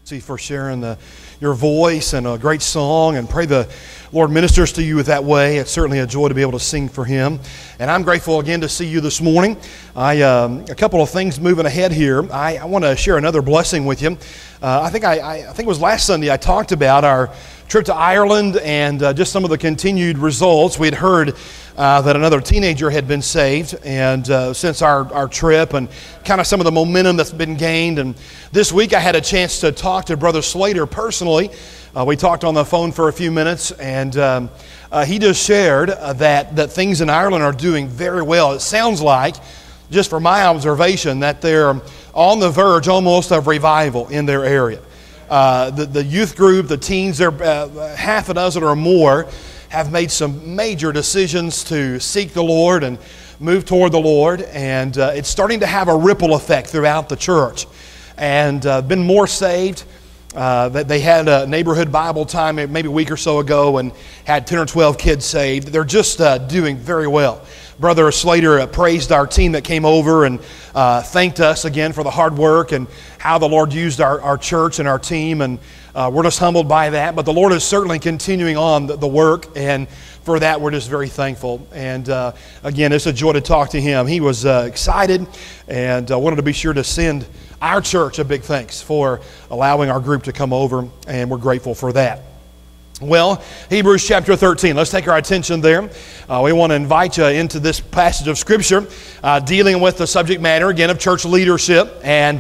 For sharing your voice and a great song, and pray the Lord ministers to you that way. It's certainly a joy to be able to sing for Him. And I'm grateful again to see you this morning. A couple of things moving ahead here. I want to share another blessing with you. I think it was last Sunday I talked about our trip to Ireland and just some of the continued results. We'd heard that another teenager had been saved, and since our trip, and kind of some of the momentum that's been gained. And this week I had a chance to talk to Brother Slater personally. We talked on the phone for a few minutes, and he just shared that things in Ireland are doing very well. It sounds like, just from my observation, that they're on the verge almost of revival in their area. The youth group, the teens, they're half a dozen or more, have made some major decisions to seek the Lord and move toward the Lord, and it's starting to have a ripple effect throughout the church, and been more saved. They had a neighborhood Bible time maybe a week or so ago and had 10 or 12 kids saved. They're just doing very well. Brother Slater praised our team that came over and thanked us again for the hard work and how the Lord used our church and our team, and we're just humbled by that. But the Lord is certainly continuing on the work, and for that we're just very thankful. And again, it's a joy to talk to him. He was excited and wanted to be sure to send our church a big thanks for allowing our group to come over, and we're grateful for that. Well, Hebrews chapter 13. Let's take our attention there. We want to invite you into this passage of Scripture dealing with the subject matter, again, of church leadership. And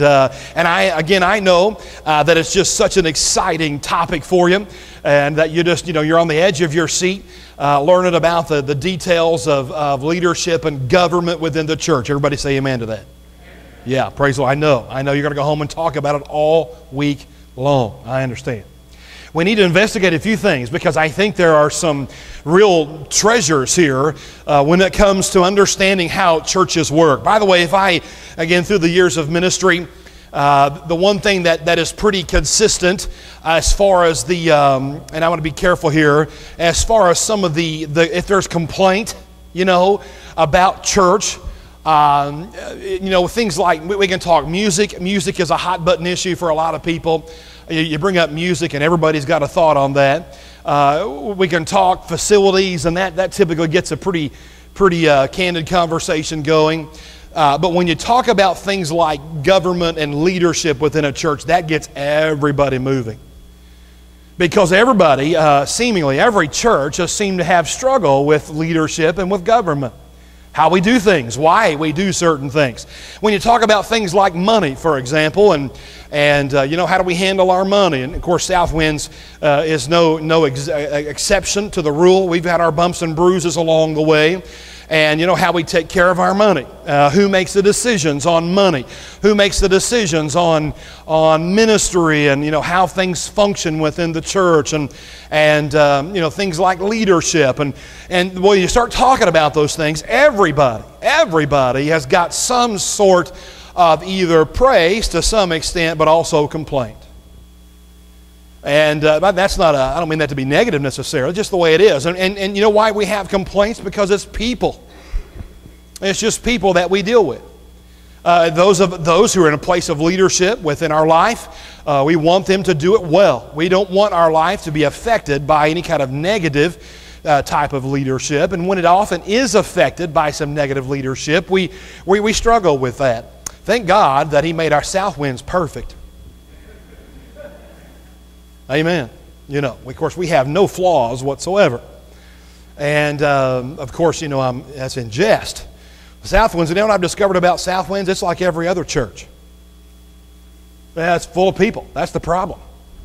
I know that it's just such an exciting topic for you, and that you're on the edge of your seat learning about the details of leadership and government within the church. Everybody say amen to that. Yeah, praise the Lord. I know you're going to go home and talk about it all week long. I understand. We need to investigate a few things, because I think there are some real treasures here when it comes to understanding how churches work. By the way, through the years of ministry, the one thing that is pretty consistent as far as and I want to be careful here, as far as some of the if there's complaint, about church, things like, we can talk music. Music is a hot button issue for a lot of people. You bring up music and everybody's got a thought on that. We can talk facilities, and that typically gets a pretty candid conversation going. But when you talk about things like government and leadership within a church, that gets everybody moving. Because everybody, seemingly every church, has seemed to have struggle with leadership and with government. How we do things, why we do certain things. When you talk about things like money, for example, and how do we handle our money? And of course, Southwinds is no exception to the rule. We've had our bumps and bruises along the way. And how we take care of our money. Who makes the decisions on money? Who makes the decisions on ministry, and how things function within the church, and things like leadership. And when you start talking about those things, everybody has got some sort of either praise to some extent, but also complaint. And that's not I don't mean that to be negative necessarily, just the way it is. And you know why we have complaints? Because it's people. It's just people that we deal with. Those who are in a place of leadership within our life, we want them to do it well. We don't want our life to be affected by any kind of negative type of leadership. And when it often is affected by some negative leadership, we struggle with that. Thank God that He made our Southwinds perfect. Amen. Of course, we have no flaws whatsoever. And, of course, that's in jest. Southwinds, what I've discovered about Southwinds, it's like every other church. It's full of people. That's the problem.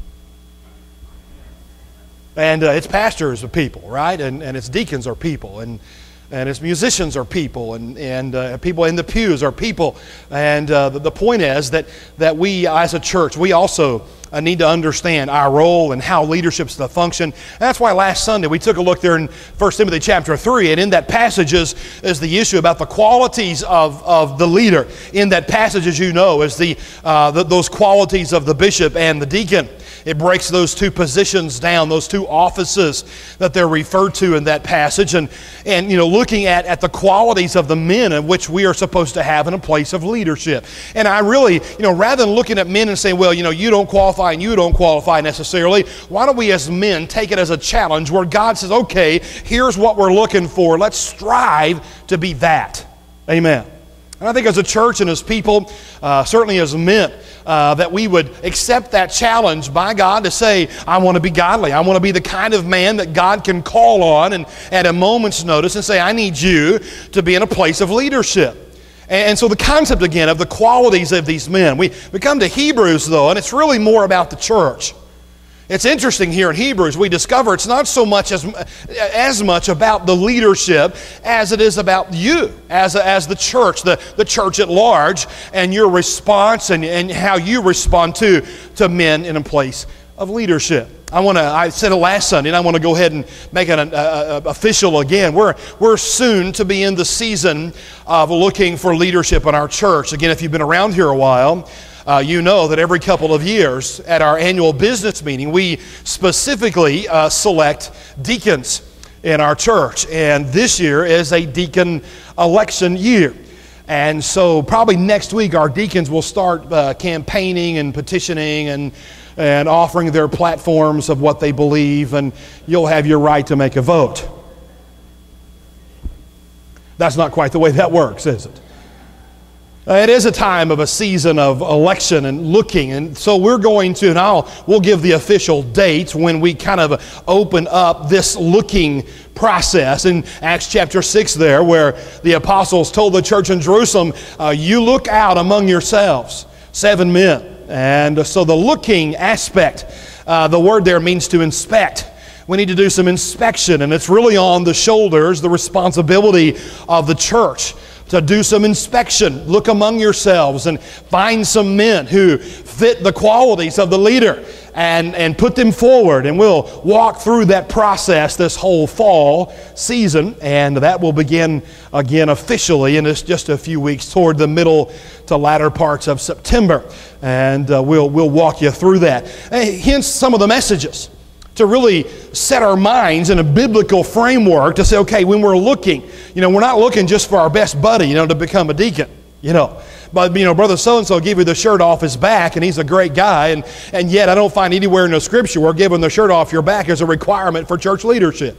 And its pastors are people, right? And its deacons are people. And its musicians are people. And people in the pews are people. And the point is that we, as a church, we also need to understand our role and how leadership's the function. And that's why last Sunday we took a look there in 1 Timothy chapter 3, and in that passage is the issue about the qualities of the leader. In that passage, as you know, is those qualities of the bishop and the deacon. It breaks those two positions down, those two offices that they're referred to in that passage, and looking at the qualities of the men in which we are supposed to have in a place of leadership. And I really, rather than looking at men and saying, well, you don't qualify and you don't qualify necessarily, why don't we as men take it as a challenge where God says, okay, here's what we're looking for. Let's strive to be that. Amen. And I think as a church and as people, certainly as men, that we would accept that challenge by God to say, I want to be godly. I want to be the kind of man that God can call on and at a moment's notice and say, I need you to be in a place of leadership. And so the concept again of the qualities of these men. We come to Hebrews though, and it's really more about the church. It's interesting here in Hebrews, we discover it's not so much as much about the leadership as it is about you as the church, the church at large, and your response and how you respond to men in a place of leadership. I said it last Sunday, and I want to go ahead and make it official again. We're soon to be in the season of looking for leadership in our church. Again, if you've been around here a while, you know that every couple of years at our annual business meeting, we specifically select deacons in our church. And this year is a deacon election year. And so probably next week our deacons will start campaigning and petitioning and offering their platforms of what they believe, and you'll have your right to make a vote. That's not quite the way that works, is it? It is a time of a season of election and looking, and so we're going to, and we'll give the official date when we kind of open up this looking process in Acts chapter 6 there, where the apostles told the church in Jerusalem, you look out among yourselves, 7 men. And so the looking aspect, the word there means to inspect. We need to do some inspection, and it's really on the shoulders, the responsibility of the church to do some inspection. Look among yourselves and find some men who fit the qualities of the leader and put them forward. And we'll walk through that process this whole fall season, and that will begin again officially in just a few weeks toward the middle to latter parts of September. And we'll walk you through that. Hence some of the messages to really set our minds in a biblical framework to say, okay, when we're looking, we're not looking just for our best buddy, to become a deacon, But, brother so-and-so gave you the shirt off his back, and he's a great guy, and yet I don't find anywhere in the Scripture where giving the shirt off your back is a requirement for church leadership.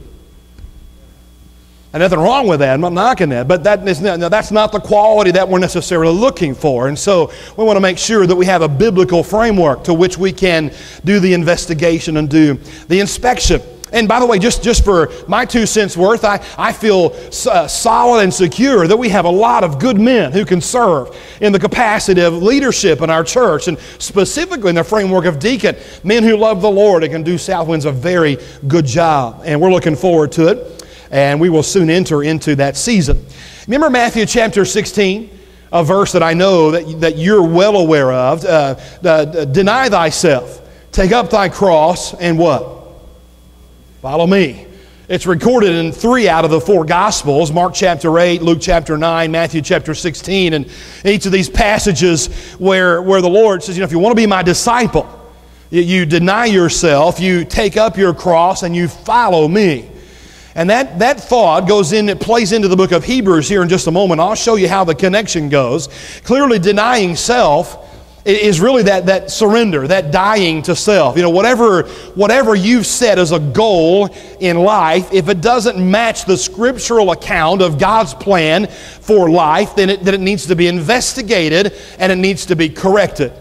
And nothing wrong with that. I'm not knocking that. But that's not the quality that we're necessarily looking for. And so we want to make sure that we have a biblical framework to which we can do the investigation and do the inspection. And by the way, just for my 2 cents worth, I feel solid and secure that we have a lot of good men who can serve in the capacity of leadership in our church, and specifically in the framework of deacon, men who love the Lord and can do Southwind's a very good job. And we're looking forward to it. And we will soon enter into that season. Remember Matthew chapter 16, a verse that I know that you're well aware of. Deny thyself, take up thy cross, and what? Follow me. It's recorded in 3 out of the 4 Gospels, Mark chapter 8, Luke chapter 9, Matthew chapter 16. And each of these passages where the Lord says, if you want to be my disciple, you deny yourself, you take up your cross, and you follow me. And that thought it plays into the book of Hebrews here in just a moment. I'll show you how the connection goes. Clearly, denying self is really that surrender, that dying to self. Whatever you've set as a goal in life, if it doesn't match the scriptural account of God's plan for life, then it needs to be investigated and it needs to be corrected.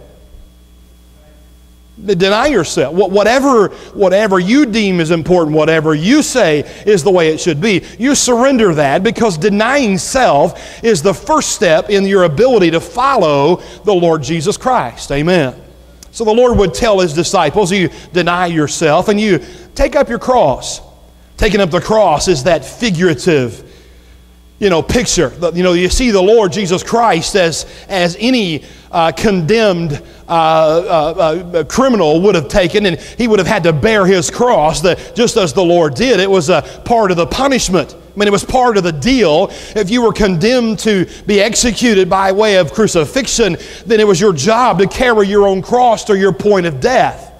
Deny yourself. Whatever you deem is important, whatever you say is the way it should be, you surrender that, because denying self is the first step in your ability to follow the Lord Jesus Christ. Amen. So the Lord would tell His disciples, you deny yourself and you take up your cross. Taking up the cross is that figurative picture. You see the Lord Jesus Christ as any condemned criminal would have taken, and he would have had to bear his cross, just as the Lord did. It was a part of the punishment. It was part of the deal. If you were condemned to be executed by way of crucifixion, then it was your job to carry your own cross to your point of death.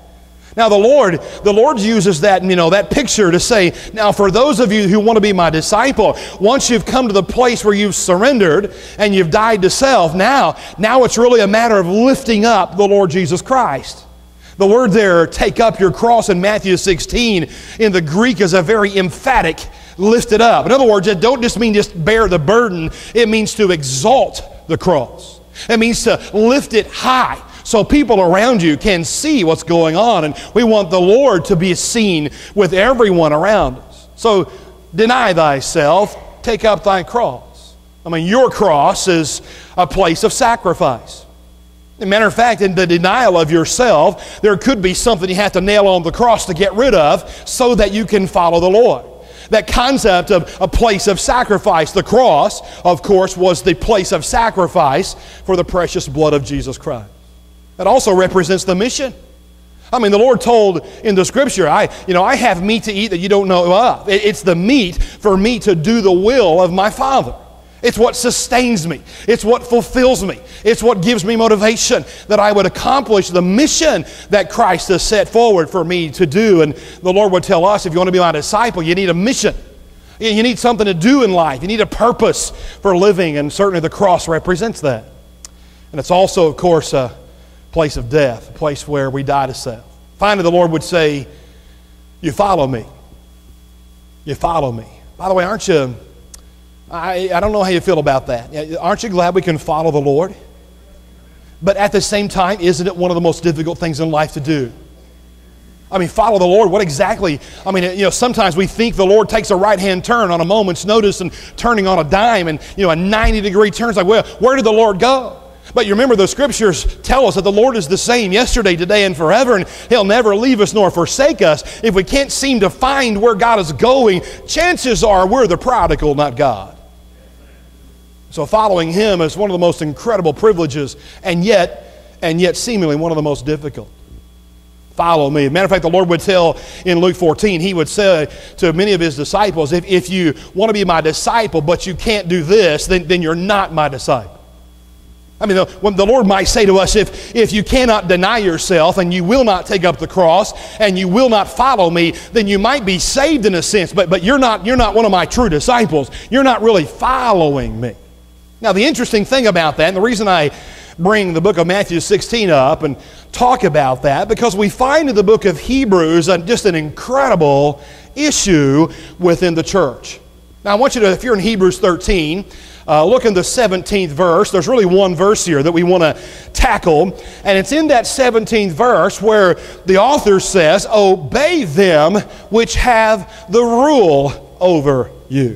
Now the Lord uses that, that picture to say, now for those of you who want to be my disciple, once you've come to the place where you've surrendered and you've died to self, now it's really a matter of lifting up the Lord Jesus Christ. The word there, take up your cross in Matthew 16, in the Greek is a very emphatic lift it up. In other words, it don't just mean just bear the burden, it means to exalt the cross. It means to lift it high, so people around you can see what's going on. And we want the Lord to be seen with everyone around us. So deny thyself, take up thy cross. Your cross is a place of sacrifice. As a matter of fact, in the denial of yourself, there could be something you have to nail on the cross to get rid of so that you can follow the Lord. That concept of a place of sacrifice, the cross, of course, was the place of sacrifice for the precious blood of Jesus Christ. It also represents the mission. The Lord told in the Scripture, I have meat to eat that you don't know of. It's the meat for me to do the will of my Father. It's what sustains me. It's what fulfills me. It's what gives me motivation that I would accomplish the mission that Christ has set forward for me to do. And the Lord would tell us, if you want to be my disciple, you need a mission. You need something to do in life. You need a purpose for living, and certainly the cross represents that. And it's also, of course, a place of death, a place where we die to self. Finally, the Lord would say, you follow me. You follow me. By the way, aren't you... I don't know how you feel about that. Aren't you glad we can follow the Lord? But at the same time, isn't it one of the most difficult things in life to do? Follow the Lord. What exactly? Sometimes we think the Lord takes a right-hand turn on a moment's notice and turning on a dime and, a 90-degree turn. It's like, well, where did the Lord go? But you remember the Scriptures tell us that the Lord is the same yesterday, today, and forever, and He'll never leave us nor forsake us. If we can't seem to find where God is going, chances are we're the prodigal, not God. So following Him is one of the most incredible privileges, and yet seemingly one of the most difficult. Follow me. Matter of fact, the Lord would tell in Luke 14, He would say to many of His disciples, if you want to be my disciple, but you can't do this, then you're not my disciple. When the Lord might say to us, if you cannot deny yourself and you will not take up the cross and you will not follow me, then you might be saved in a sense, but you're not one of my true disciples. You're not really following me. Now, the interesting thing about that, and the reason I bring the book of Matthew 16 up and talk about that, because we find in the book of Hebrews just an incredible issue within the church. Now, I want you to, if you're in Hebrews 13, look in the 17th verse. There's really one verse here that we want to tackle, and it's in that 17th verse where the author says, obey them which have the rule over you,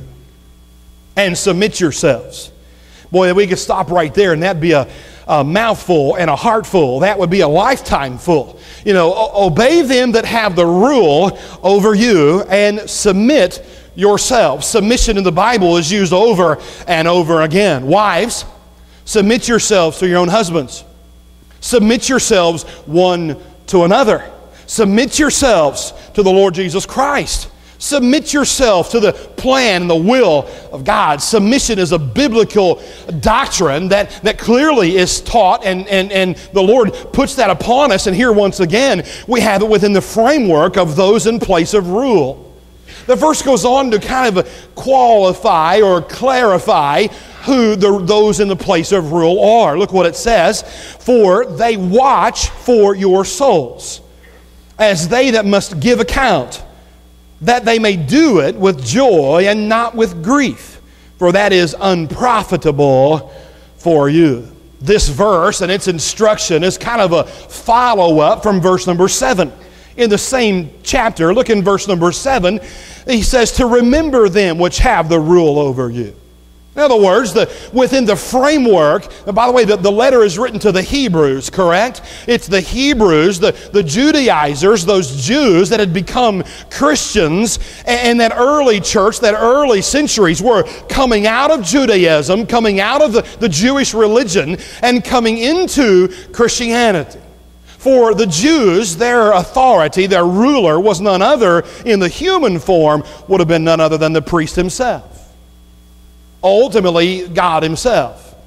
and submit yourselves. Boy, we could stop right there, and that'd be a mouthful and a heartful. That would be a lifetime full. Obey them that have the rule over you, and submit yourselves. Submission in the Bible is used over and over again. Wives, submit yourselves to your own husbands. Submit yourselves one to another. Submit yourselves to the Lord Jesus Christ. Submit yourself to the plan and the will of God. Submission is a biblical doctrine that clearly is taught, and the Lord puts that upon us. And here once again, we have it within the framework of those in place of rule. The verse goes on to kind of qualify or clarify who those in the place of rule are. Look what it says. For they watch for your souls, as they that must give account, that they may do it with joy and not with grief, for that is unprofitable for you. This verse and its instruction is kind of a follow-up from verse number 7. In the same chapter, look in verse number 7, he says, to remember them which have the rule over you. In other words, within the framework, and by the way, the letter is written to the Hebrews, correct? It's the Hebrews, the Judaizers, those Jews that had become Christians, and that early church, that early centuries were coming out of Judaism, coming out of the Jewish religion, and coming into Christianity. For the Jews, their authority, their ruler, was none other, in the human form, would have been none other than the priest himself. Ultimately, God Himself.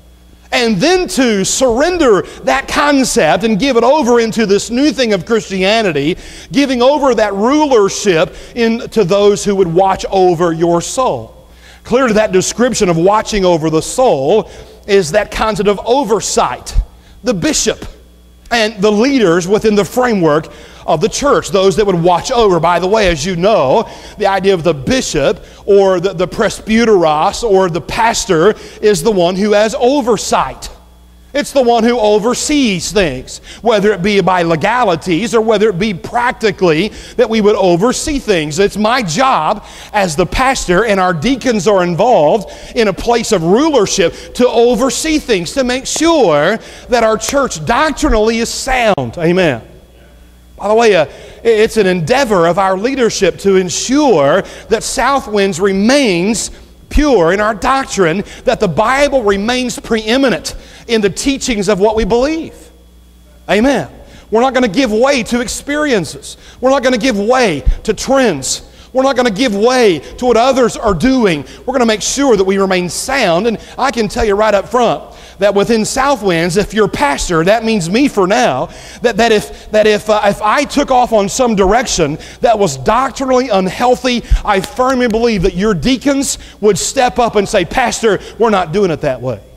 And then to surrender that concept and give it over into this new thing of Christianity, giving over that rulership to those who would watch over your soul. Clearly, that description of watching over the soul is that concept of oversight. The bishop and the leaders within the framework of the church, those that would watch over. By the way, as you know, the idea of the bishop or the presbyteros or the pastor is the one who has oversight. It's the one who oversees things, whether it be by legalities or whether it be practically that we would oversee things. It's my job as the pastor, and our deacons are involved in a place of rulership to oversee things, to make sure that our church doctrinally is sound. Amen. By the way, it's an endeavor of our leadership to ensure that Southwinds remains pure in our doctrine, that the Bible remains preeminent in the teachings of what we believe. Amen. We're not going to give way to experiences. We're not going to give way to trends. We're not going to give way to what others are doing. We're going to make sure that we remain sound. And I can tell you right up front that within Southwinds, if you're pastor, that means me for now, that if I took off on some direction that was doctrinally unhealthy, I firmly believe that your deacons would step up and say, Pastor, we're not doing it that way.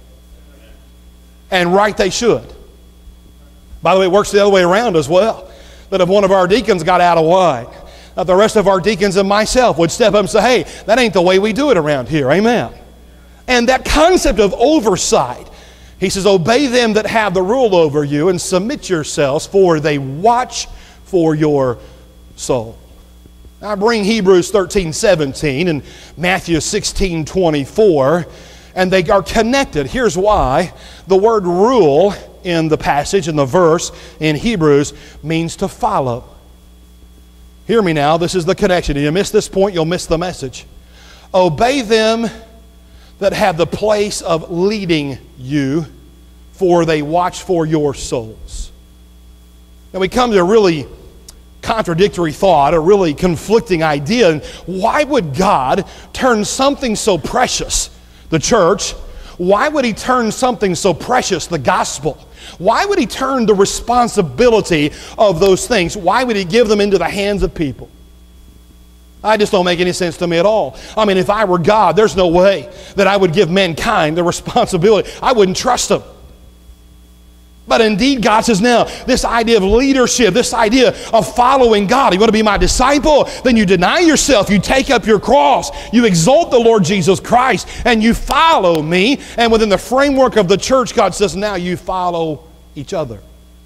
And right they should. By the way, it works the other way around as well. That if one of our deacons got out of line, that the rest of our deacons and myself would step up and say, hey, that ain't the way we do it around here. Amen. And that concept of oversight, he says, obey them that have the rule over you and submit yourselves, for they watch for your soul. Now I bring Hebrews 13:17 and Matthew 16:24, and they are connected. Here's why. The word rule in the passage, in the verse in Hebrews, means to follow. Hear me now, this is the connection. If you miss this point, you'll miss the message. Obey them that have the place of leading you, for they watch for your souls. Now we come to a really contradictory thought, a really conflicting idea. Why would God turn something so precious, the church, why would He turn something so precious, the gospel? Why would He turn the responsibility of those things? Why would He give them into the hands of people? I just don't make any sense to me at all. I mean, if I were God, there's no way that I would give mankind the responsibility. I wouldn't trust them. But indeed, God says now, this idea of leadership, this idea of following God. You want to be my disciple? Then you deny yourself. You take up your cross. You exalt the Lord Jesus Christ, and you follow me. And within the framework of the church, God says, now you follow each other.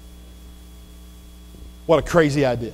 What a crazy idea.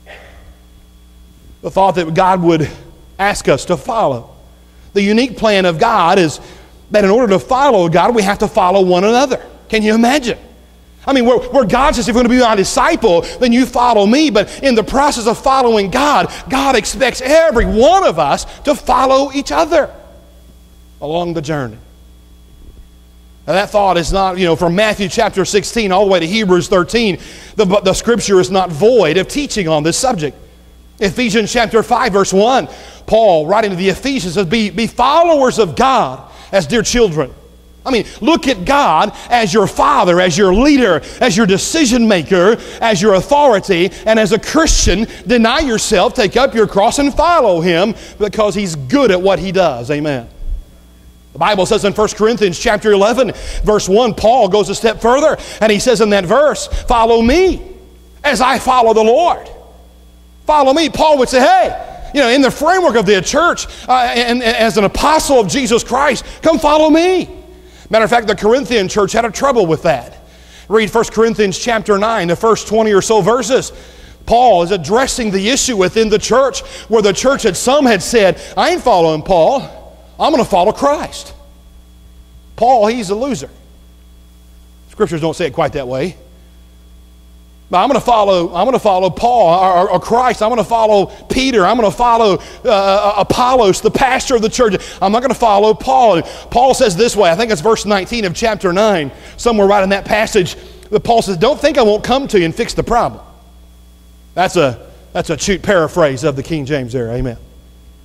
The thought that God would ask us to follow. The unique plan of God is that in order to follow God, we have to follow one another. Can you imagine? I mean, where God says, if you're going to be my disciple, then you follow me. But in the process of following God, God expects every one of us to follow each other along the journey. Now that thought is not, from Matthew chapter 16 all the way to Hebrews 13, the scripture is not void of teaching on this subject. Ephesians chapter 5 verse 1, Paul writing to the Ephesians says, be followers of God as dear children. I mean, look at God as your father, as your leader, as your decision maker, as your authority, and as a Christian, deny yourself, take up your cross, and follow Him because He's good at what He does. Amen. The Bible says in 1 Corinthians chapter 11, verse 1, Paul goes a step further, and he says in that verse, follow me as I follow the Lord. Follow me. Paul would say, hey, in the framework of the church, and as an apostle of Jesus Christ, come follow me. Matter of fact, the Corinthian church had a trouble with that. Read 1 Corinthians chapter 9, the first 20 or so verses. Paul is addressing the issue within the church where the church some had said, I ain't following Paul. I'm going to follow Christ. Paul, he's a loser. Scriptures don't say it quite that way. But I'm going to follow Paul or Christ. I'm going to follow Peter. I'm going to follow Apollos, the pastor of the church. I'm not going to follow Paul. And Paul says this way, I think it's verse 19 of chapter 9, somewhere right in that passage, that Paul says, don't think I won't come to you and fix the problem. That's a cute paraphrase of the King James there, amen.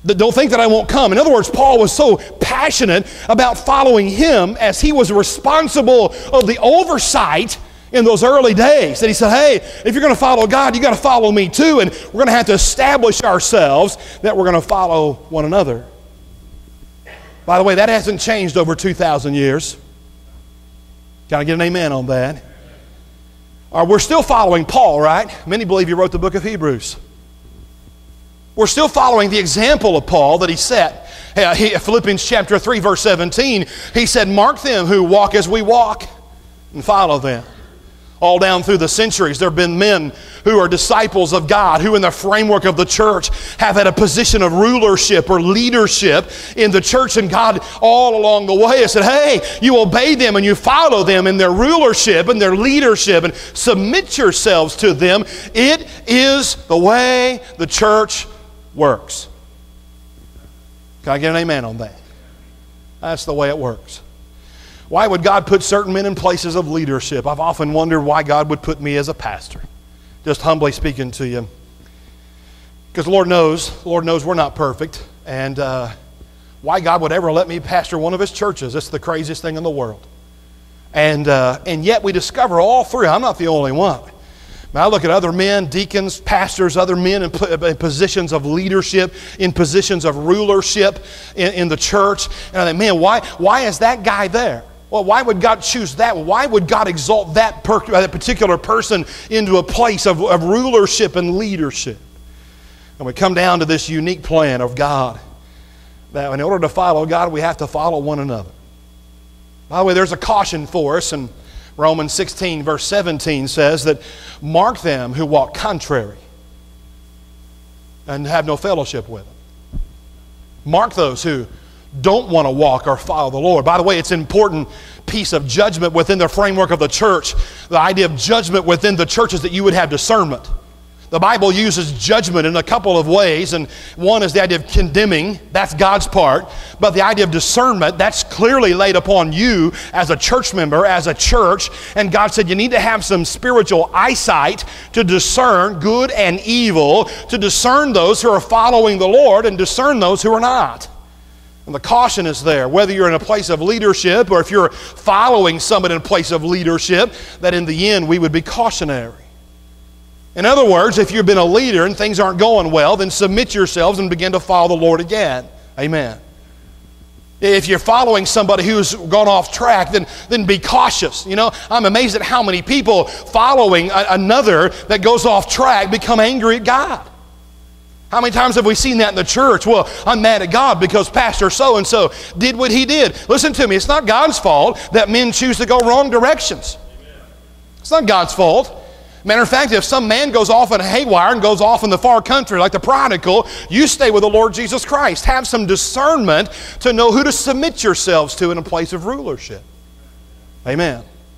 Don't think that I won't come. In other words, Paul was so passionate about following him as he was responsible of the oversight in those early days that he said, hey, if you're going to follow God, you got to follow me too, and we're going to have to establish ourselves that we're going to follow one another. By the way, that hasn't changed over 2,000 years. Can I get an amen on that? We're still following Paul, right? Many believe he wrote the book of Hebrews. We're still following the example of Paul that he set. Philippians chapter 3, verse 17, he said, mark them who walk as we walk and follow them. All down through the centuries, there have been men who are disciples of God, who in the framework of the church have had a position of rulership or leadership in the church, and God all along the way has said, hey, you obey them and you follow them in their rulership and their leadership and submit yourselves to them. It is the way the church works. Can I get an amen on that? That's the way it works. Why would God put certain men in places of leadership? I've often wondered why God would put me as a pastor. Just humbly speaking to you. Because the Lord knows we're not perfect. And why God would ever let me pastor one of His churches, it's the craziest thing in the world. And yet we discover all three. I'm not the only one. Now I look at other men, deacons, pastors, other men in positions of leadership, in positions of rulership in the church. And I think, man, why is that guy there? Well, why would God choose that? Why would God exalt that particular person into a place of rulership and leadership? And we come down to this unique plan of God, that in order to follow God, we have to follow one another. By the way, there's a caution for us, and Romans 16, verse 17 says that mark them who walk contrary and have no fellowship with them. Mark those who don't want to walk or follow the Lord. By the way, it's an important piece of judgment within the framework of the church. The idea of judgment within the church is that you would have discernment. The Bible uses judgment in a couple of ways, and one is the idea of condemning. That's God's part. But the idea of discernment, that's clearly laid upon you as a church member, as a church. And God said you need to have some spiritual eyesight to discern good and evil, to discern those who are following the Lord and discern those who are not. And the caution is there, whether you're in a place of leadership or if you're following somebody in a place of leadership, that in the end we would be cautionary. In other words, if you've been a leader and things aren't going well, then submit yourselves and begin to follow the Lord again. Amen. If you're following somebody who's gone off track, then be cautious. You know, I'm amazed at how many people following another that goes off track become angry at God. How many times have we seen that in the church? Well, I'm mad at God because Pastor so-and-so did what he did. Listen to me, it's not God's fault that men choose to go wrong directions. It's not God's fault. Matter of fact, if some man goes off in a haywire and goes off in the far country like the prodigal, you stay with the Lord Jesus Christ. Have some discernment to know who to submit yourselves to in a place of rulership. Amen.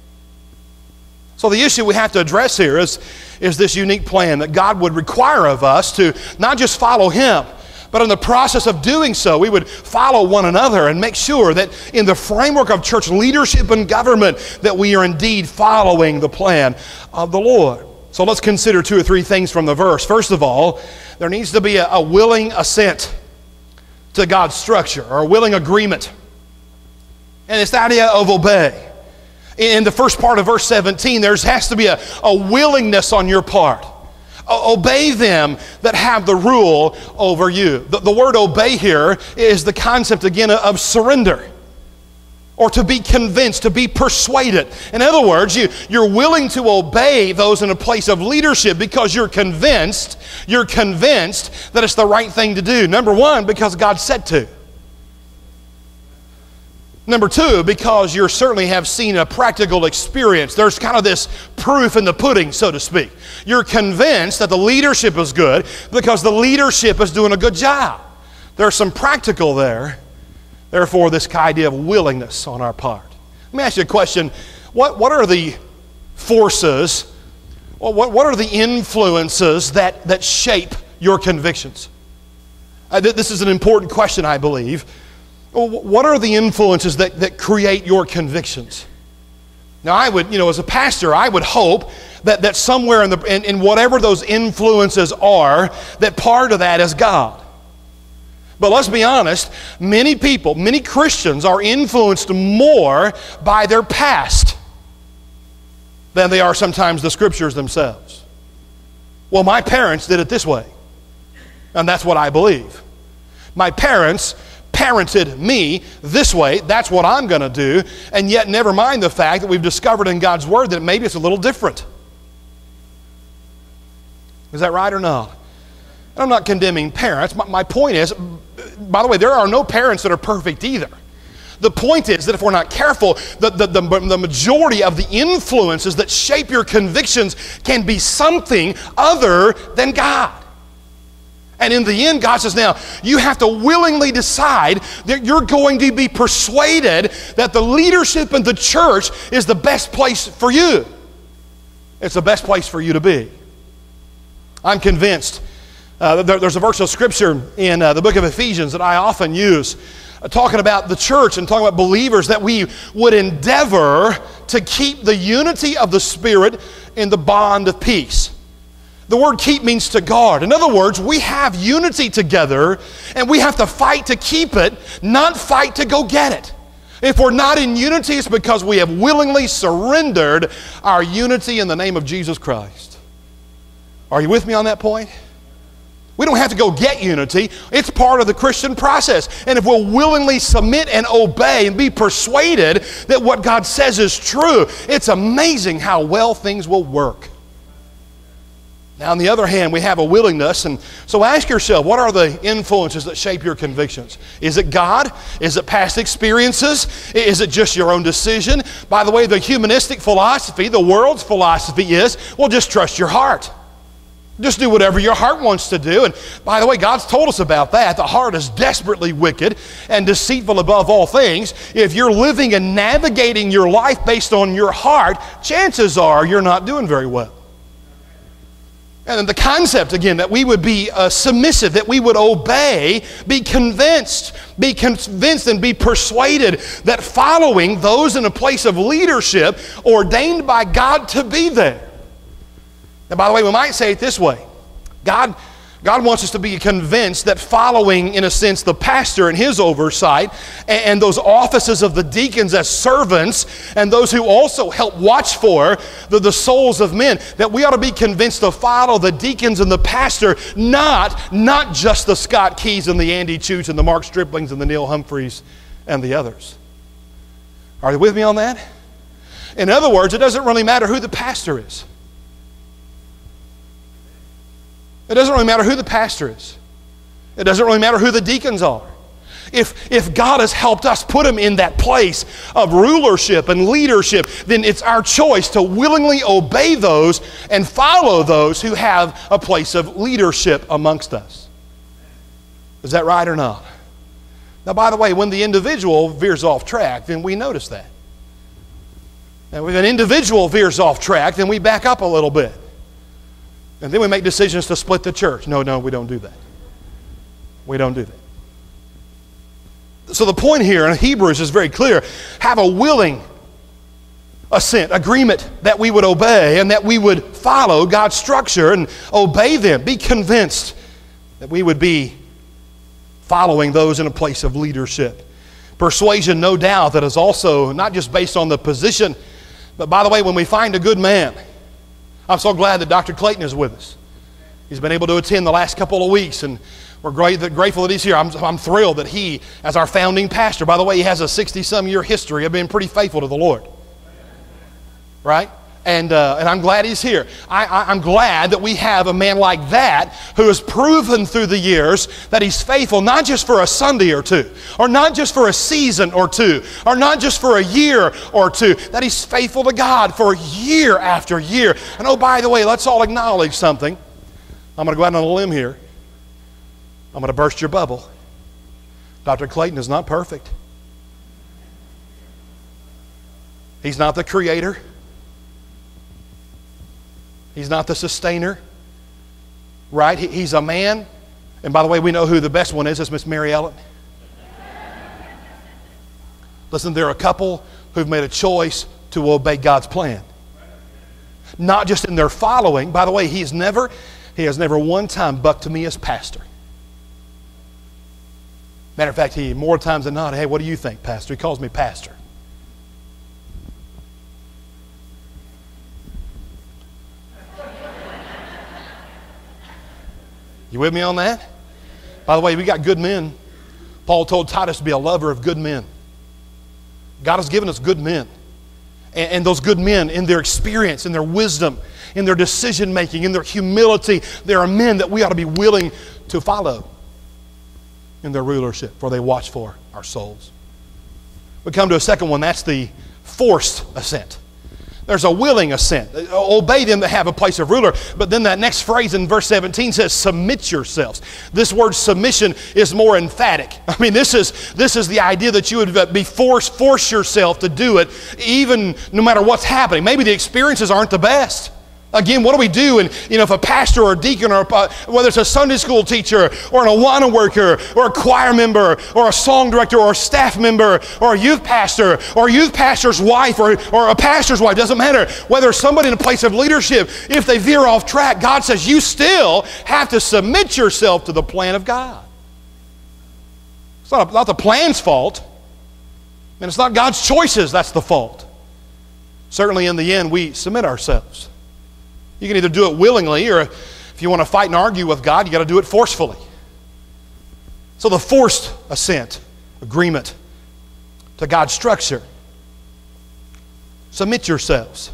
So the issue we have to address here is this unique plan that God would require of us to not just follow Him, but in the process of doing so, we would follow one another and make sure that in the framework of church leadership and government that we are indeed following the plan of the Lord. So let's consider two or three things from the verse. First of all, there needs to be a willing assent to God's structure, or a willing agreement. And it's the idea of obey. In the first part of verse 17, there has to be a willingness on your part. Obey them that have the rule over you. The word obey here is the concept again of surrender, or to be convinced, to be persuaded. In other words, you're willing to obey those in a place of leadership because you're convinced that it's the right thing to do. Number one, because God said to. Number two, because you certainly have seen a practical experience. There's kind of this proof in the pudding, so to speak. You're convinced that the leadership is good because the leadership is doing a good job. There's some practical there. Therefore, this idea of willingness on our part. Let me ask you a question. What are the forces, what are the influences that shape your convictions? This is an important question, I believe. What are the influences that create your convictions? Now, I would, as a pastor, I would hope that somewhere in whatever those influences are, that part of that is God. But let's be honest, many people, many Christians are influenced more by their past than they are sometimes the Scriptures themselves. Well, my parents did it this way, and that's what I believe. My parents parented me this way, that's what I'm going to do, and yet never mind the fact that we've discovered in God's Word that maybe it's a little different. Is that right or not? And I'm not condemning parents. My point is, by the way, there are no parents that are perfect either. The point is that if we're not careful, the majority of the influences that shape your convictions can be something other than God. And in the end, God says, now, you have to willingly decide that you're going to be persuaded that the leadership in the church is the best place for you. It's the best place for you to be. I'm convinced. There's a verse of Scripture in the book of Ephesians that I often use, talking about the church and talking about believers, that we would endeavor to keep the unity of the Spirit in the bond of peace. The word keep means to guard. In other words, we have unity together and we have to fight to keep it, not fight to go get it. If we're not in unity, it's because we have willingly surrendered our unity in the name of Jesus Christ. Are you with me on that point? We don't have to go get unity. It's part of the Christian process. And if we'll willingly submit and obey and be persuaded that what God says is true, it's amazing how well things will work. Now, on the other hand, we have a willingness, and so ask yourself, what are the influences that shape your convictions? Is it God? Is it past experiences? Is it just your own decision? By the way, the humanistic philosophy, the world's philosophy is, well, just trust your heart. Just do whatever your heart wants to do. And by the way, God's told us about that. The heart is desperately wicked and deceitful above all things. If you're living and navigating your life based on your heart, chances are you're not doing very well. And then the concept, again, that we would be submissive, that we would obey, be convinced and be persuaded that following those in a place of leadership ordained by God to be there. And by the way, we might say it this way. God wants us to be convinced that following, in a sense, the pastor and his oversight and those offices of the deacons as servants and those who also help watch for the souls of men, that we ought to be convinced to follow the deacons and the pastor, not just the Scott Keys and the Andy Chutes and the Mark Striplings and the Neil Humphreys and the others. Are you with me on that? In other words, it doesn't really matter who the pastor is. It doesn't really matter who the pastor is. It doesn't really matter who the deacons are. If God has helped us put them in that place of rulership and leadership, then it's our choice to willingly obey those and follow those who have a place of leadership amongst us. Is that right or not? Now, by the way, when the individual veers off track, then we notice that. And if an individual veers off track, then we back up a little bit. And then we make decisions to split the church. No, we don't do that. We don't do that. So the point here in Hebrews is very clear. Have a willing assent, agreement that we would obey and that we would follow God's structure and obey them. Be convinced that we would be following those in a place of leadership. Persuasion, no doubt, that is also not just based on the position, but by the way, when we find a good man, I'm so glad that Dr. Clayton is with us. He's been able to attend the last couple of weeks, and we're grateful that he's here. I'm thrilled that he, as our founding pastor, by the way, he has a 60-some-year history of being pretty faithful to the Lord. Right? And I'm glad he's here. I'm glad that we have a man like that who has proven through the years that he's faithful, not just for a Sunday or two, or not just for a season or two, or not just for a year or two, that he's faithful to God for year after year. And oh, by the way, let's all acknowledge something. I'm going to go out on a limb here. I'm going to burst your bubble. Dr. Clayton is not perfect. He's not the creator. He's not the sustainer, right? He's a man. And by the way, we know who the best one is. It's Miss Mary Ellen. Listen, there are a couple who've made a choice to obey God's plan. Not just in their following. By the way, he has never one time bucked to me as pastor. Matter of fact, he, more times than not, hey, what do you think, Pastor? He calls me Pastor. You with me on that? By the way, we got good men. Paul told Titus to be a lover of good men. God has given us good men. And those good men, in their experience, in their wisdom, in their decision making, in their humility, there are men that we ought to be willing to follow in their rulership, for they watch for our souls. We come to a second one, that's the forced assent. There's a willing assent. Obey them that have a place of ruler. But then that next phrase in verse 17 says, submit yourselves. This word submission is more emphatic. I mean, this is the idea that you would be force yourself to do it, even no matter what's happening. Maybe the experiences aren't the best. Again, what do we do? And if a pastor or a deacon, or whether it's a Sunday school teacher or an Awana worker or a choir member or a song director or a staff member or a youth pastor or a youth pastor's wife or a pastor's wife, doesn't matter. Whether it's somebody in a place of leadership, if they veer off track, God says you still have to submit yourself to the plan of God. It's not the plan's fault. And it's not God's choices that's the fault. Certainly in the end, we submit ourselves. You can either do it willingly, or if you want to fight and argue with God, you got to do it forcefully. So the forced assent, agreement to God's structure. Submit yourselves.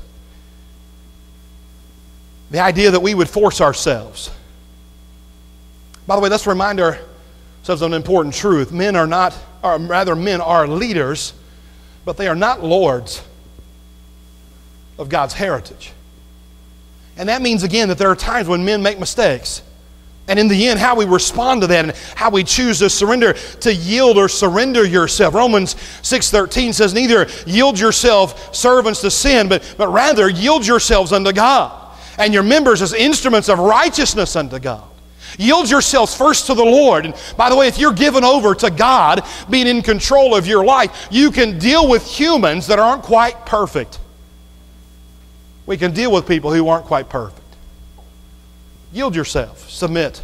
The idea that we would force ourselves. By the way, let's remind ourselves of an important truth. Men are leaders, but they are not lords of God's heritage. And that means, again, that there are times when men make mistakes. And in the end, how we respond to that and how we choose to surrender, to yield or surrender yourself. Romans 6:13 says, neither yield yourself servants to sin, but rather yield yourselves unto God, and your members as instruments of righteousness unto God. Yield yourselves first to the Lord. And by the way, if you're given over to God being in control of your life, you can deal with humans that aren't quite perfect. We can deal with people who aren't quite perfect. Yield yourself. Submit.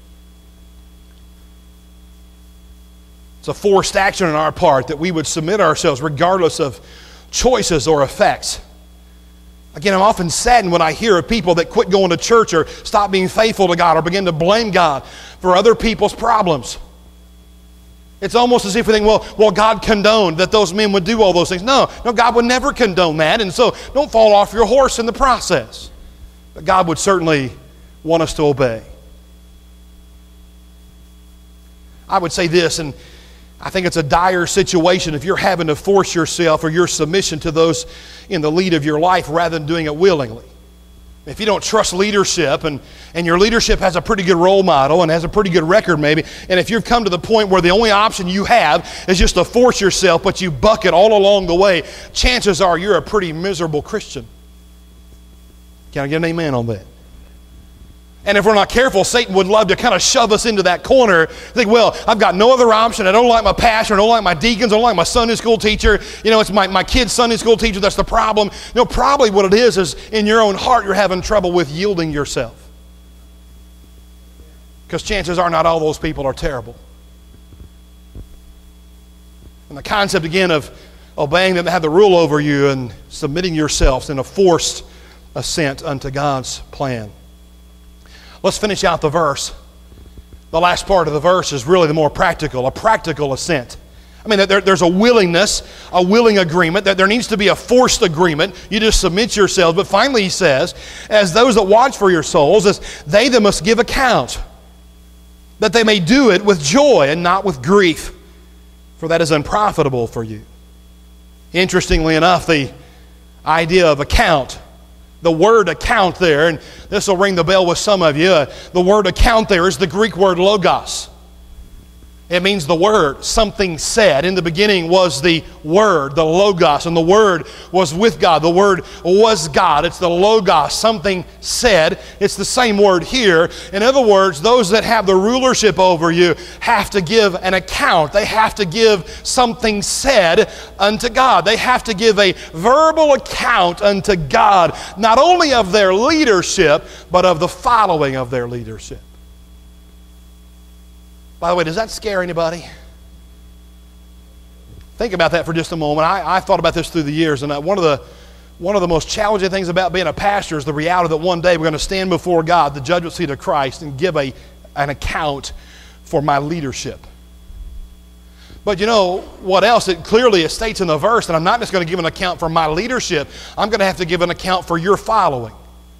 It's a forced action on our part that we would submit ourselves regardless of choices or effects. Again, I'm often saddened when I hear of people that quit going to church or stop being faithful to God or begin to blame God for other people's problems. It's almost as if we think, well, God condoned that those men would do all those things. No, God would never condone that. And so don't fall off your horse in the process. But God would certainly want us to obey. I would say this, and I think it's a dire situation if you're having to force yourself or your submission to those in the lead of your life rather than doing it willingly. If you don't trust leadership and your leadership has a pretty good role model and has a pretty good record maybe, and if you've come to the point where the only option you have is just to force yourself, but you buck it all along the way, chances are you're a pretty miserable Christian. Can I get an amen on that? And if we're not careful, Satan would love to kind of shove us into that corner. Think, well, I've got no other option. I don't like my pastor. I don't like my deacons. I don't like my Sunday school teacher. It's my kid's Sunday school teacher that's the problem. Probably what it is in your own heart you're having trouble with yielding yourself. Because chances are not all those people are terrible. And the concept, again, of obeying them to have the rule over you and submitting yourselves in a forced assent unto God's plan. Let's finish out the verse. The last part of the verse is really the more practical, a practical assent. I mean, there's a willingness, a willing agreement, that there needs to be a forced agreement. You just submit yourselves. But finally he says, as those that watch for your souls, as they that must give account, that they may do it with joy and not with grief, for that is unprofitable for you. Interestingly enough, the idea of account, the word account there, and this will ring the bell with some of you, the word account there is the Greek word logos. It means the word, something said. In the beginning was the word, the logos, and the word was with God. The word was God. It's the logos, something said. It's the same word here. In other words, those that have the rulership over you have to give an account. They have to give something said unto God. They have to give a verbal account unto God, not only of their leadership, but of the following of their leadership. By the way, does that scare anybody? Think about that for just a moment. I've thought about this through the years, and one of the most challenging things about being a pastor is the reality that one day we're going to stand before God, the judgment seat of Christ, and give an account for my leadership. But you know what else? It clearly states in the verse that I'm not just going to give an account for my leadership, I'm going to have to give an account for your following.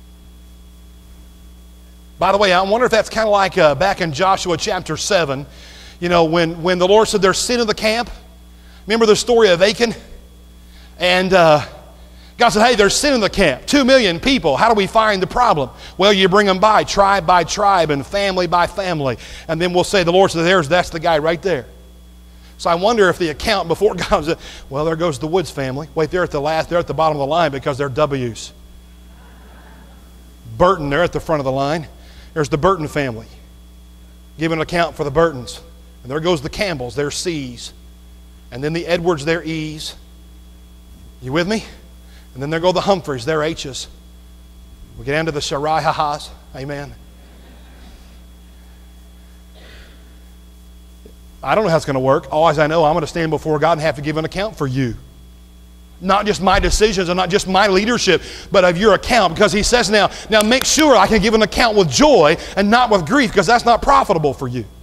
By the way, I wonder if that's kind of like back in Joshua chapter 7, you know, when the Lord said there's sin in the camp. Remember the story of Achan? And God said, hey, there's sin in the camp. 2 million people. How do we find the problem? Well, you bring them by tribe, and family by family. And then we'll say, the Lord said, that's the guy right there. So I wonder if the account before God was, well, there goes the Woods family. Wait, they're at the bottom of the line because they're W's. Burton, they're at the front of the line. There's the Burton family. Give an account for the Burtons. And there goes the Campbells, they're C's. And then the Edwards, they're E's. You with me? And then there go the Humphreys, they're H's. We get down to the Sharai-ha-has. Amen. I don't know how it's going to work. All I know, I'm going to stand before God and have to give an account for you. Not just my decisions and not just my leadership, but of your account. Because he says now make sure I can give an account with joy and not with grief, because that's not profitable for you.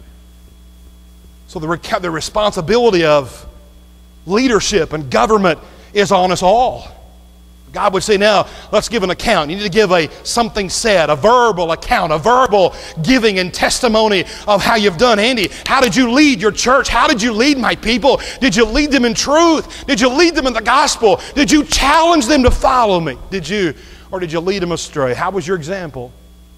So the responsibility of leadership and government is on us all. God would say, now, let's give an account. You need to give something said, a verbal account, a verbal giving and testimony of how you've done. Andy, how did you lead your church? How did you lead my people? Did you lead them in truth? Did you lead them in the gospel? Did you challenge them to follow me? Or did you lead them astray? How was your example?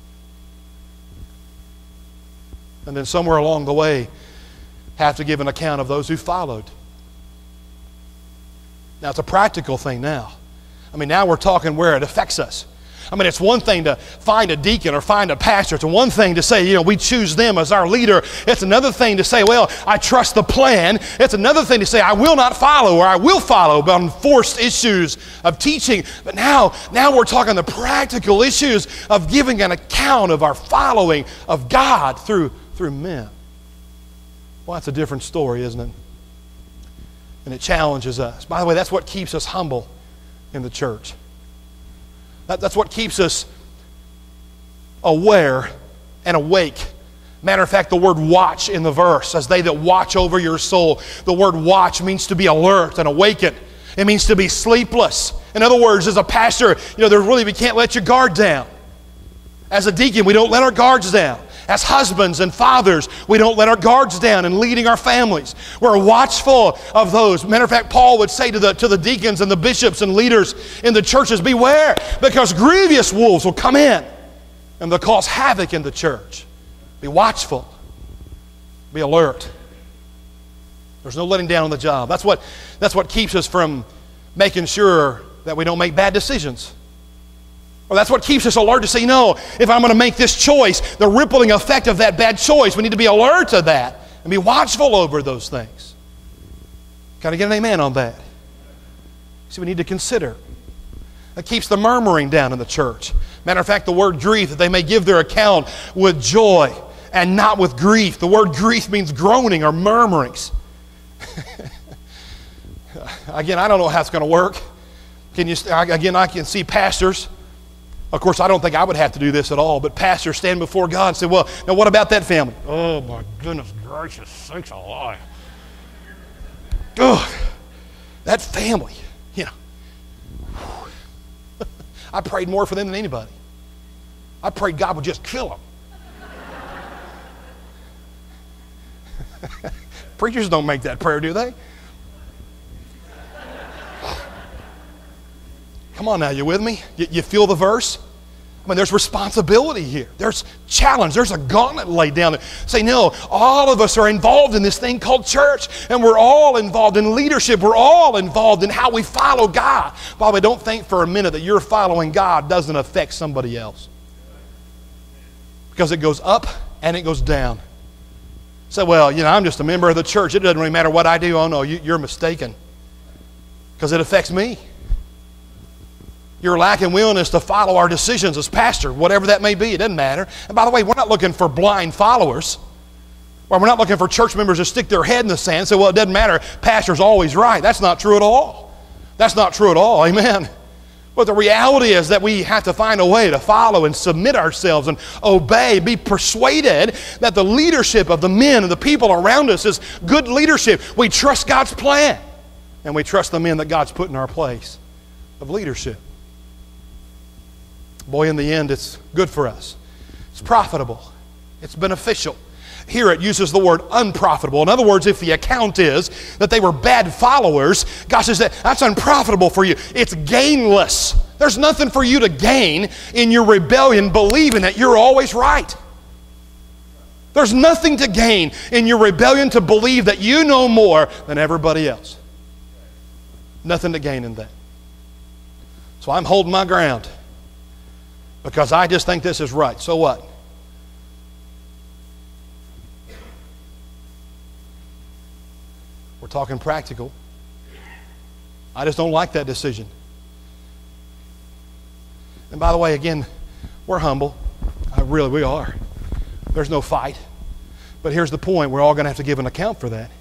And then somewhere along the way, have to give an account of those who followed. Now, it's a practical thing now. I mean, now we're talking where it affects us. I mean, it's one thing to find a deacon or find a pastor. It's one thing to say, you know, we choose them as our leader. It's another thing to say, well, I trust the plan. It's another thing to say, I will not follow, or I will follow on forced issues of teaching. But now we're talking the practical issues of giving an account of our following of God through men. Well, that's a different story, isn't it? And it challenges us. By the way, that's what keeps us humble in the church. That's what keeps us aware and awake. Matter of fact, the word watch in the verse says, they that watch over your soul. The word watch means to be alert and awakened. It means to be sleepless. In other words, as a pastor, you know, we can't let your guard down. As a deacon, we don't let our guards down. As husbands and fathers, we don't let our guards down in leading our families. We're watchful of those. Matter of fact, Paul would say to the deacons and the bishops and leaders in the churches, beware, because grievous wolves will come in and they'll cause havoc in the church. Be watchful. Be alert. There's no letting down on the job. That's what keeps us from making sure that we don't make bad decisions. Or that's what keeps us alert to say, no, if I'm going to make this choice, the rippling effect of that bad choice, we need to be alert to that and be watchful over those things. Got to get an amen on that. See, we need to consider. That keeps the murmuring down in the church. Matter of fact, the word grief, that they may give their account with joy and not with grief. The word grief means groaning or murmurings. Again, I don't know how it's going to work. I can see pastors. Of course, I don't think I would have to do this at all, but pastors stand before God and say, well, now what about that family? Oh, my goodness gracious sakes alive. Oh, that family, you know. I prayed more for them than anybody. I prayed God would just kill them. Preachers don't make that prayer, do they? Come on now, you with me? You feel the verse? I mean, there's responsibility here. There's challenge. There's a gauntlet laid down there. Say, no, all of us are involved in this thing called church, and we're all involved in leadership. We're all involved in how we follow God. By the way, don't think for a minute that your following God doesn't affect somebody else. Because it goes up and it goes down. Say, well, you know, I'm just a member of the church. It doesn't really matter what I do. Oh, no, you're mistaken. Because it affects me. Your lack of willingness to follow our decisions as pastor, whatever that may be, it doesn't matter. And by the way, we're not looking for blind followers. Or we're not looking for church members to stick their head in the sand and say, well, it doesn't matter, pastor's always right. That's not true at all. That's not true at all, amen. But the reality is that we have to find a way to follow and submit ourselves and obey, be persuaded that the leadership of the men and the people around us is good leadership. We trust God's plan, and we trust the men that God's put in our place of leadership. Boy, in the end, it's good for us. It's profitable. It's beneficial. Here it uses the word unprofitable. In other words, if the account is that they were bad followers, God says that's unprofitable for you. It's gainless. There's nothing for you to gain in your rebellion believing that you're always right. There's nothing to gain in your rebellion to believe that you know more than everybody else. Nothing to gain in that. So I'm holding my ground because I just think this is right. So what? We're talking practical. I just don't like that decision. And by the way, again, we're humble. We are. There's no fight. But here's the point. We're all going to have to give an account for that.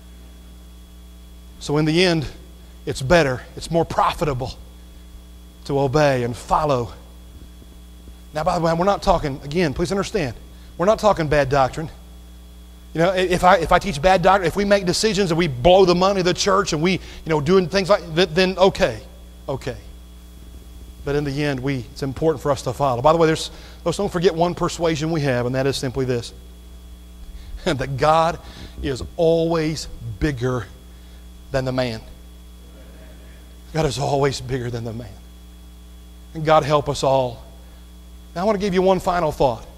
So in the end, it's better, it's more profitable to obey and follow. Now, by the way, we're not talking, again, please understand, we're not talking bad doctrine. You know, if I teach bad doctrine, if we make decisions and we blow the money of the church and we, doing things like that, then okay. But in the end, it's important for us to follow. By the way, let's don't forget one persuasion we have, and that is simply this. That God is always bigger than the man. God is always bigger than the man. And God help us all. Now I want to give you one final thought.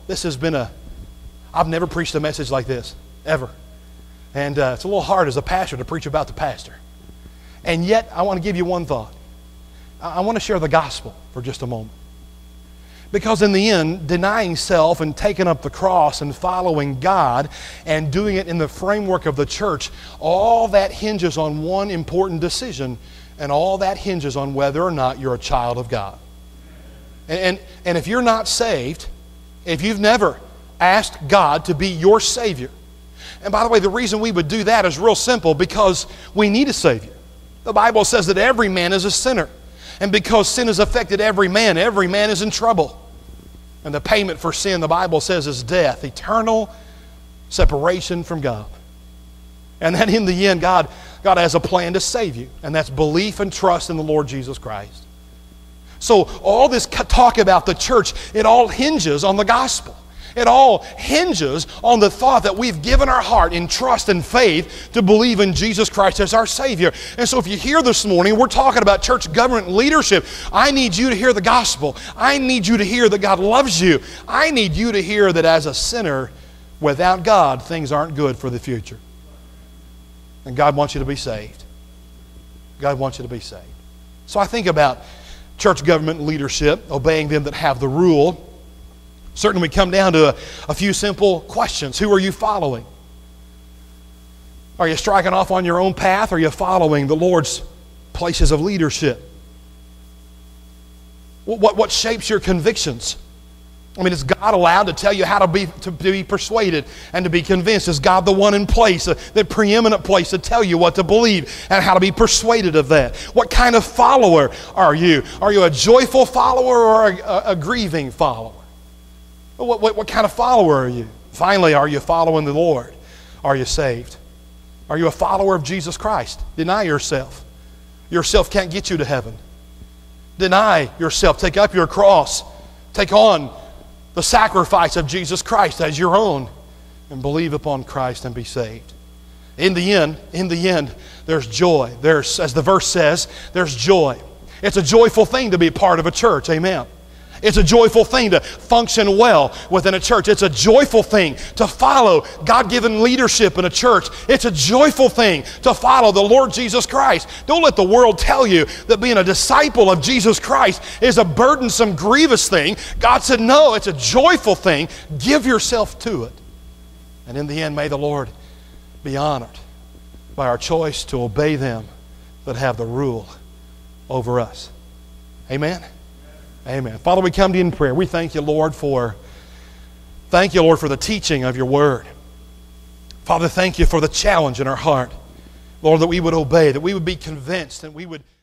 I've never preached a message like this, ever. And it's a little hard as a pastor to preach about the pastor. And yet, I want to give you one thought. I want to share the gospel for just a moment. Because in the end, denying self and taking up the cross and following God and doing it in the framework of the church, all that hinges on one important decision, and all that hinges on whether or not you're a child of God. And if you're not saved, if you've never asked God to be your Savior. And by the way, the reason we would do that is real simple, because we need a Savior. The Bible says that every man is a sinner. And because sin has affected every man is in trouble. And the payment for sin, the Bible says, is death, eternal separation from God. And then in the end, God has a plan to save you. And that's belief and trust in the Lord Jesus Christ. So all this talk about the church, it all hinges on the gospel. It all hinges on the thought that we've given our heart in trust and faith to believe in Jesus Christ as our Savior. And so if you're here this morning, we're talking about church government leadership. I need you to hear the gospel. I need you to hear that God loves you. I need you to hear that as a sinner, without God, things aren't good for the future. And God wants you to be saved. God wants you to be saved. So I think about church government leadership, obeying them that have the rule. Certainly we come down to a few simple questions. Who are you following? Are you striking off on your own path? Or are you following the Lord's places of leadership? What shapes your convictions? I mean, is God allowed to tell you how to be persuaded and to be convinced? Is God the one in place, the preeminent place to tell you what to believe and how to be persuaded of that? What kind of follower are you? Are you a joyful follower or a grieving follower? What kind of follower are you? Finally, are you following the Lord? Are you saved? Are you a follower of Jesus Christ? Deny yourself. Yourself can't get you to heaven. Deny yourself. Take up your cross. Take on the sacrifice of Jesus Christ as your own and believe upon Christ and be saved. In the end, there's joy. As the verse says, there's joy. It's a joyful thing to be part of a church. Amen. It's a joyful thing to function well within a church. It's a joyful thing to follow God-given leadership in a church. It's a joyful thing to follow the Lord Jesus Christ. Don't let the world tell you that being a disciple of Jesus Christ is a burdensome, grievous thing. God said, no, it's a joyful thing. Give yourself to it. And in the end, may the Lord be honored by our choice to obey them that have the rule over us. Amen. Amen. Father, we come to you in prayer. We thank you, Lord, for the teaching of your word. Father, thank you for the challenge in our heart. Lord, that we would obey, that we would be convinced, and we would